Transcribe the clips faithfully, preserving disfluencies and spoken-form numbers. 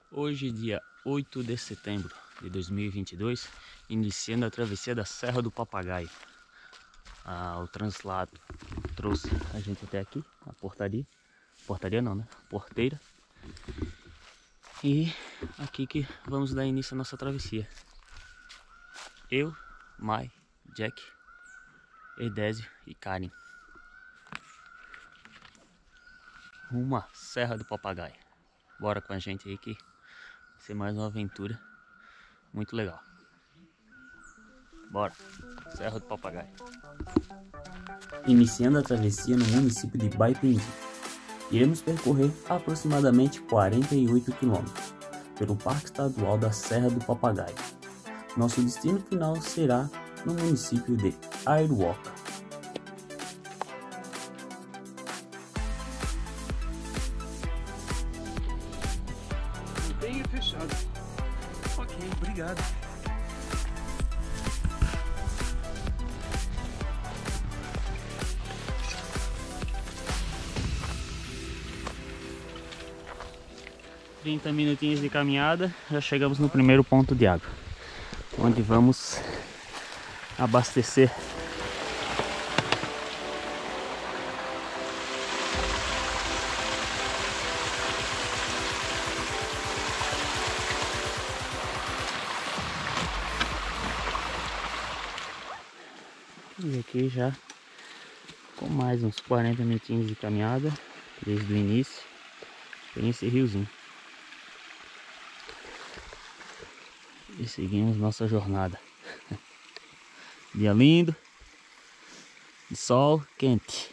Hoje, dia oito de setembro de dois mil e vinte e dois, iniciando a travessia da Serra do Papagaio. Ah, o translado trouxe a gente até aqui, a portaria. Portaria não, né? Porteira. E aqui que vamos dar início à nossa travessia. Eu, Mai, Jack, Edésio e Karen. Rumo à Serra do Papagaio. Bora com a gente aí que vai ser mais uma aventura muito legal. Bora, Serra do Papagaio. Iniciando a travessia no município de Baipendi. Iremos percorrer aproximadamente quarenta e oito quilômetros pelo Parque Estadual da Serra do Papagaio. Nosso destino final será no município de Airuoca. Bem fechado. Ok, obrigado. trinta minutinhos de caminhada, já chegamos no primeiro ponto de água, onde vamos abastecer. E aqui já com mais uns quarenta minutinhos de caminhada, desde o início, tem esse riozinho. E seguimos nossa jornada. Dia lindo, de sol quente.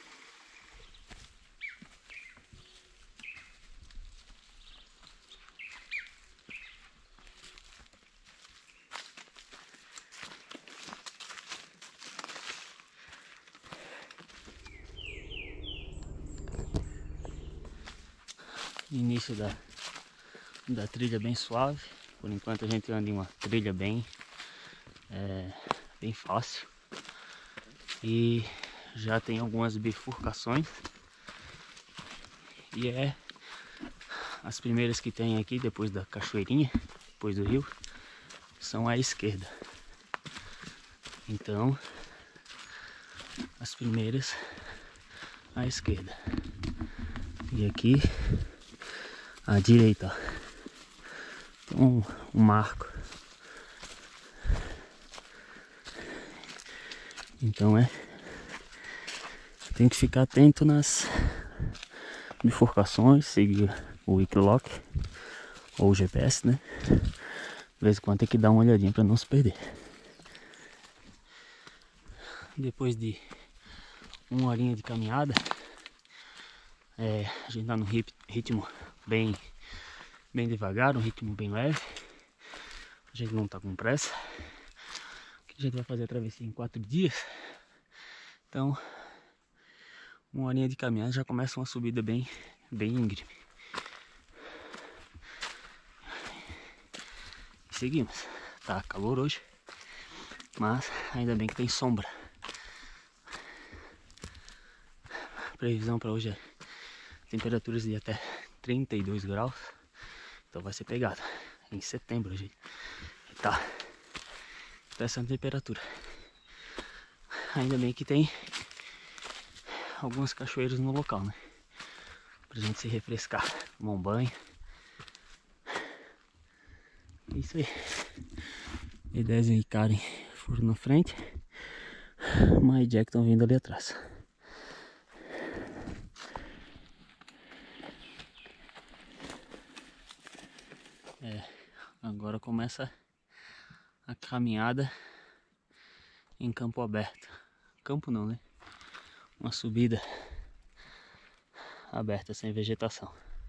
Início da, da trilha bem suave. Por enquanto a gente anda em uma trilha bem, é, bem fácil. E já tem algumas bifurcações. E é as primeiras que tem aqui, depois da cachoeirinha, depois do rio, são à esquerda. Então, as primeiras à esquerda. E aqui à direita, ó. Um, um marco. Então é, tem que ficar atento nas bifurcações, seguir o Wikiloc ou o G P S, né? De vez em quando tem que dar uma olhadinha para não se perder. Depois de uma horinha de caminhada, é, a gente tá num ritmo bem bem devagar, um ritmo bem leve. A gente não tá com pressa. A gente vai fazer a travessia em quatro dias. Então, uma horinha de caminhada já começa uma subida bem, bem íngreme. E seguimos. Tá calor hoje, mas ainda bem que tem sombra. A previsão para hoje é temperaturas de até trinta e dois graus. Então vai ser pegado em setembro, gente. Tá, tá essa temperatura. Ainda bem que tem algumas cachoeiras no local, né? Pra gente se refrescar, tomar um banho. É isso aí. Edésio e Karen foram na frente. Mai e Jack estão vindo ali atrás. É, agora começa a caminhada em campo aberto. Campo não, né? Uma subida aberta, sem vegetação.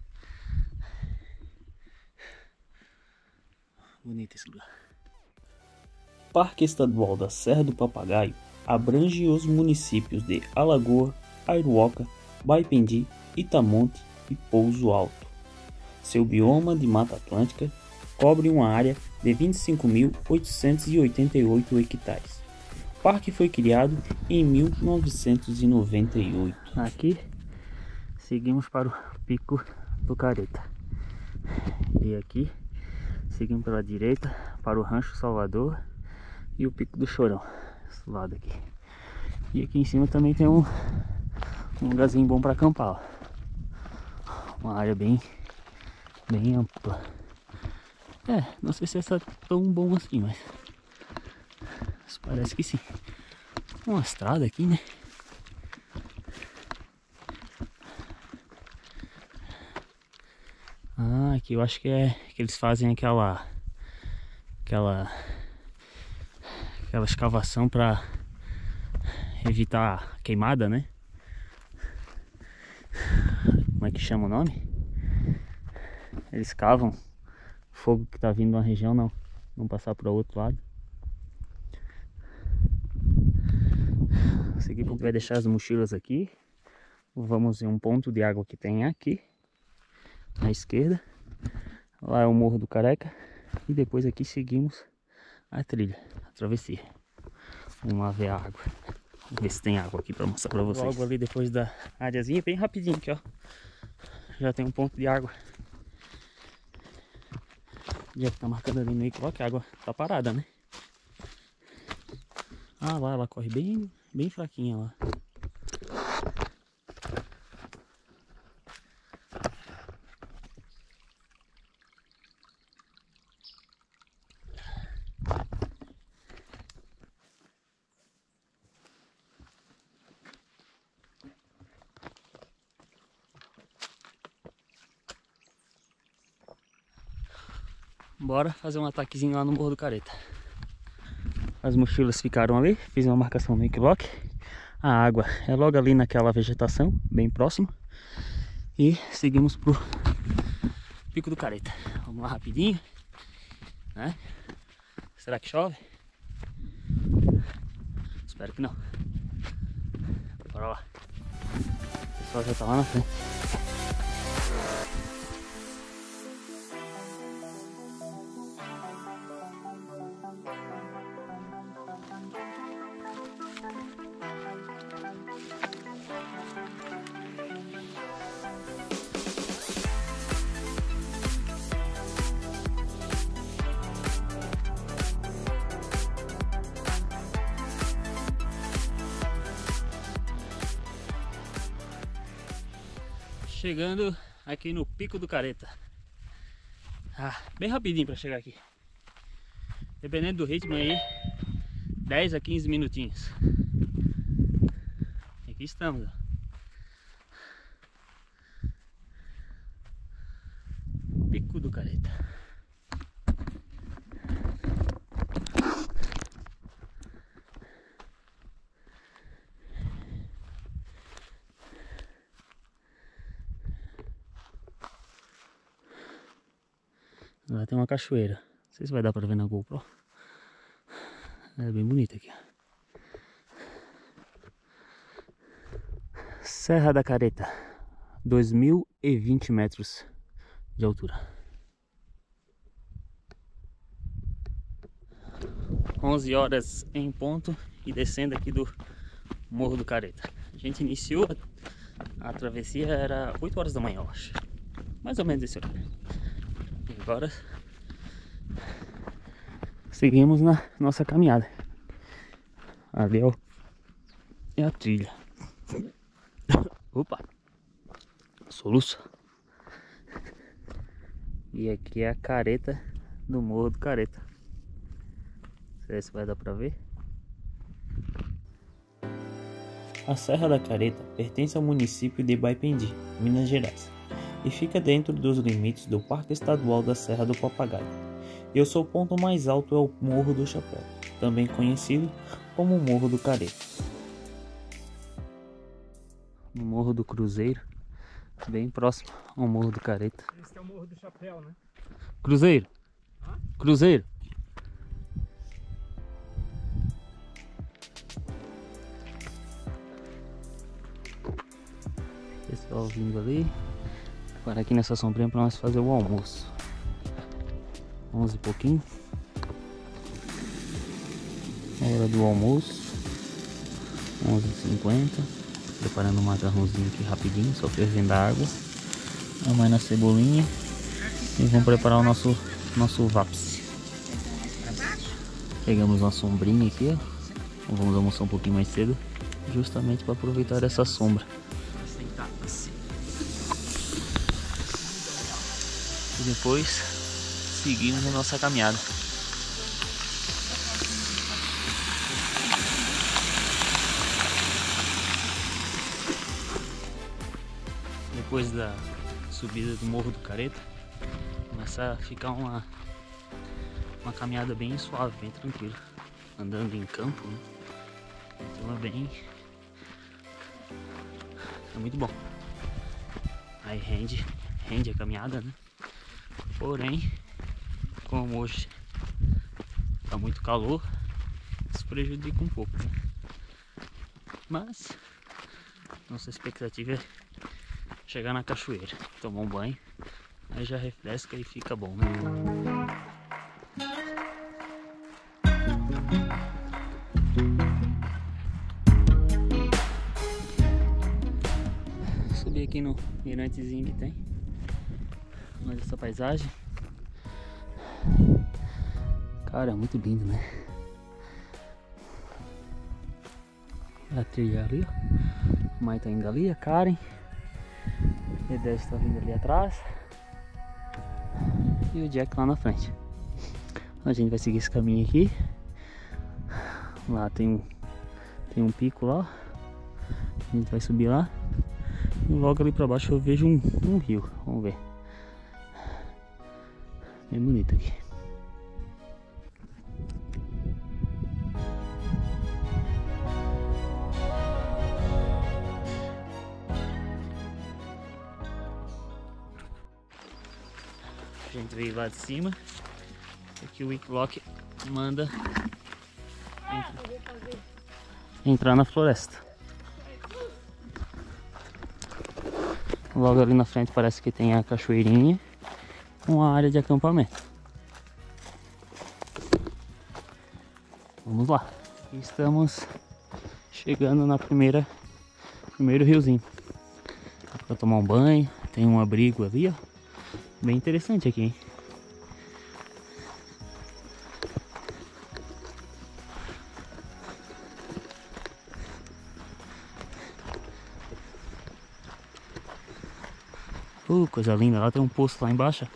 Bonito esse lugar. Parque Estadual da Serra do Papagaio abrange os municípios de Alagoa, Airuoca, Baipendi, Itamonte e Pouso Alto. Seu bioma de Mata Atlântica cobre uma área de vinte e cinco mil oitocentos e oitenta e oito hectares. O parque foi criado em mil novecentos e noventa e oito. Aqui seguimos para o Pico do Careta. E aqui seguimos pela direita para o Rancho Salvador e o Pico do Chorão, esse lado aqui. E aqui em cima também tem um, um lugarzinho bom para acampar, ó. Uma área bem, bem ampla. É, não sei se essa é tão bom assim, mas, mas parece que sim. Uma estrada aqui, né? Ah, aqui eu acho que é que eles fazem aquela aquela aquela escavação para evitar queimada, né? Como é que chama o nome? Eles cavam fogo que tá vindo de uma região, não não passar para o outro lado. Seguir, a gente vai deixar as mochilas aqui. Vamos em um ponto de água que tem aqui à esquerda. Lá é o Morro do Careca. E depois aqui seguimos a trilha, a travessia. Vamos lá ver a água. Vamos ver se tem água aqui para mostrar para vocês. Logo ali depois da áreazinha, bem rapidinho aqui, ó. Já tem um ponto de água. Já que tá marcando ali meio que ó, que a água tá parada, né? Ah, lá ela corre bem, bem fraquinha lá. Bora fazer um ataquezinho lá no Morro do Careta. As mochilas ficaram ali, fiz uma marcação no Wikiloc. A água é logo ali naquela vegetação, bem próximo. E seguimos pro Pico do Careta. Vamos lá rapidinho, né? Será que chove? Espero que não. Bora lá. O pessoal já tá lá na frente. Chegando aqui no Pico do Careta. Ah, bem rapidinho para chegar aqui. Dependendo do ritmo aí, dez a quinze minutinhos. E aqui estamos, ó. Pico do Careta. Lá tem uma cachoeira. Não sei se vai dar para ver na GoPro. É bem bonita aqui. Serra da Careta, dois mil e vinte metros de altura. onze horas em ponto e descendo aqui do Morro do Careta. A gente iniciou a, a travessia, era oito horas da manhã, eu acho. Mais ou menos esse horário. E agora seguimos na nossa caminhada. Ali ó, é a trilha. Opa! Soluço. E aqui é a careta do Morro do Careta. Não sei se vai dar pra ver. A Serra da Careta pertence ao município de Baipendi, Minas Gerais, e fica dentro dos limites do Parque Estadual da Serra do Papagaio. E o seu ponto mais alto é o Morro do Chapéu, também conhecido como Morro do Careta. No Morro do Cruzeiro, bem próximo ao Morro do Careta. Esse é o Morro do Chapéu, né? Cruzeiro! Hã? Cruzeiro! Pessoal vindo ali. Agora aqui nessa sombrinha para nós fazer o almoço. onze e pouquinho. Hora do almoço. onze e cinquenta. Preparando um macarrãozinho aqui rapidinho, só fervendo a água. A mãe na cebolinha. E vamos preparar o nosso, nosso VAPS. Pegamos uma sombrinha aqui, ó. Vamos almoçar um pouquinho mais cedo, justamente para aproveitar essa sombra. E depois seguimos a nossa caminhada. Depois da subida do Morro do Careta, começa a ficar uma, uma caminhada bem suave, bem tranquila, andando em campo, né? Então é bem, é muito bom. Aí rende, rende a caminhada, né? Porém, como hoje tá muito calor, isso prejudica um pouco, né? Mas nossa expectativa é chegar na cachoeira, tomar um banho, aí já refresca e fica bom, né? Subi aqui no mirantezinho que tem. Olha essa paisagem. Cara, é muito lindo, né? A trilha ali, ó. O Mai tá indo ali, a Karen. E dez está vindo ali atrás. E o Jack lá na frente. A gente vai seguir esse caminho aqui. Lá tem um, tem um pico lá. A gente vai subir lá. E logo ali pra baixo eu vejo um, um rio. Vamos ver. Bem bonito aqui. A gente veio lá de cima. Aqui o Wicklock manda entra, entrar na floresta. Logo ali na frente parece que tem a cachoeirinha com a área de acampamento. Vamos lá. Estamos chegando na primeira primeiro riozinho. Para tomar um banho, tem um abrigo ali, ó. Bem interessante aqui, hein? Uh, coisa linda, lá tem um poço lá embaixo.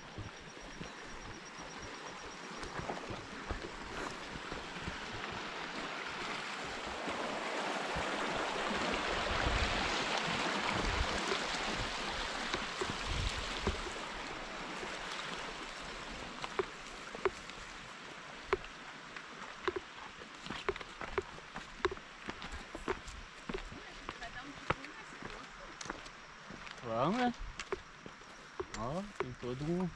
Vamos, né? Ó, tem todo um,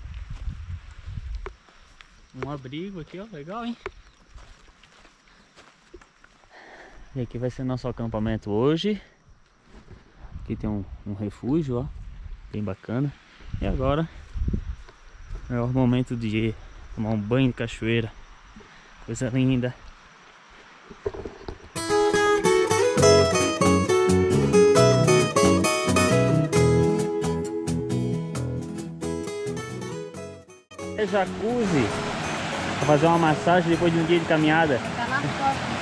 um abrigo aqui, ó, legal, hein? E aqui vai ser nosso acampamento hoje. Aqui tem um, um refúgio, ó, bem bacana. E agora é o momento de tomar um banho de cachoeira. Coisa linda. É jacuzzi para fazer uma massagem depois de um dia de caminhada. Tá na foto.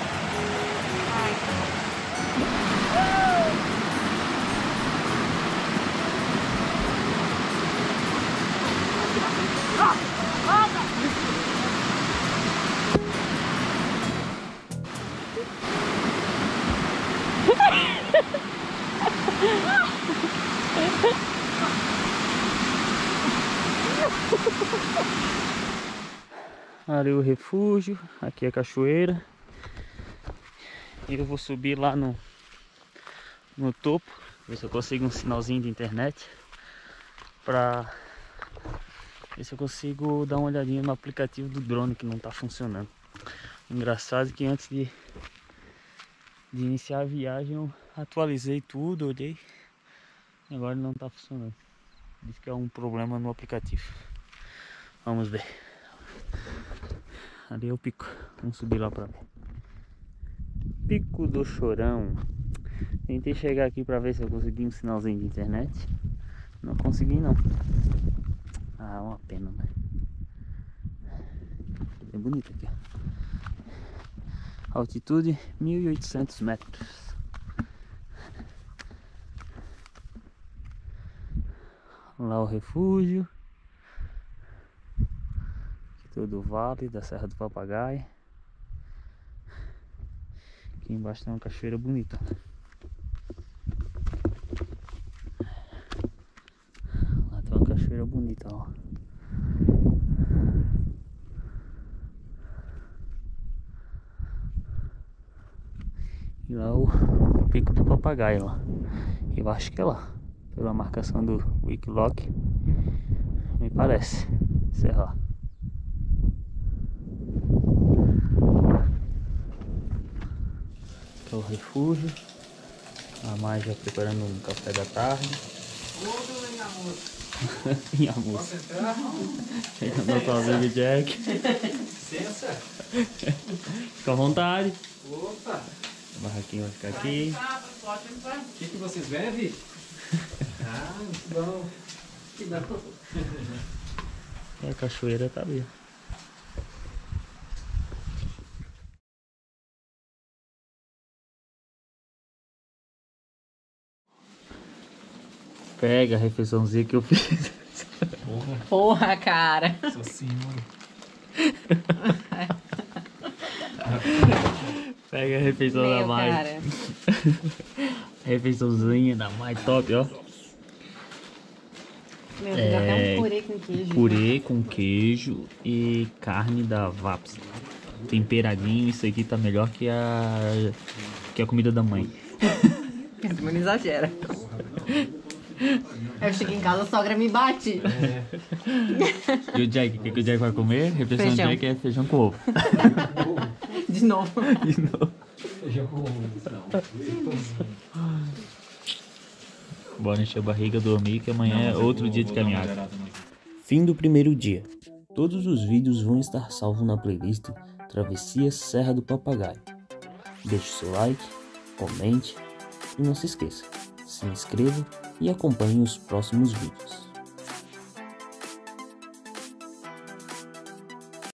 Ali o refúgio, aqui a cachoeira. Eu vou subir lá no, no topo, ver se eu consigo um sinalzinho de internet, pra ver se eu consigo dar uma olhadinha no aplicativo do drone que não tá funcionando. Engraçado que antes de, de iniciar a viagem eu atualizei tudo, olhei, agora não tá funcionando. Diz que é um problema no aplicativo. Vamos ver. Ali é o pico. Vamos subir lá pra ver. Pico do Chorão. Tentei chegar aqui pra ver se eu consegui um sinalzinho de internet. Não consegui não. Ah, uma pena, né? É bonito aqui, ó. Altitude mil e oitocentos metros. Lá o refúgio. Aqui todo o vale da Serra do Papagaio. Aqui embaixo tem uma cachoeira bonita. Lá tem uma cachoeira bonita, ó. E lá o Pico do Papagaio, ó. Eu acho que é lá, pela marcação do Wikiloc, me parece, sei lá. Aqui é o refúgio. A mãe já preparando um café da tarde. Minha moça. Chegando nosso amigo Jack. Licença. Fica à vontade. Opa. O barraquinho vai ficar aqui. O que, que vocês bebem? Ah, muito bom. Que bom. E a cachoeira tá ali. Pega a refeiçãozinha que eu fiz. Porra. Porra, cara. Nossa senhora. Pega a refeição da Meu, Mai. cara. Refeiçãozinha da Mai, top, ó. Meu, É, é um purê com queijo. Purê com queijo e carne da Vaps. Temperadinho, isso aqui tá melhor que a que a comida da mãe. Não exagera. Eu chego em casa, a sogra me bate. É. E o Jack, o que, que o Jack vai comer? Refeição do Feijão. Jack é feijão com ovo. De novo. De novo. Feijão com não. Bora encher a barriga, dormir, que amanhã é outro dia de caminhada. Fim do primeiro dia. Todos os vídeos vão estar salvos na playlist Travessia Serra do Papagaio. Deixe seu like, comente e não se esqueça, se inscreva e acompanhe os próximos vídeos.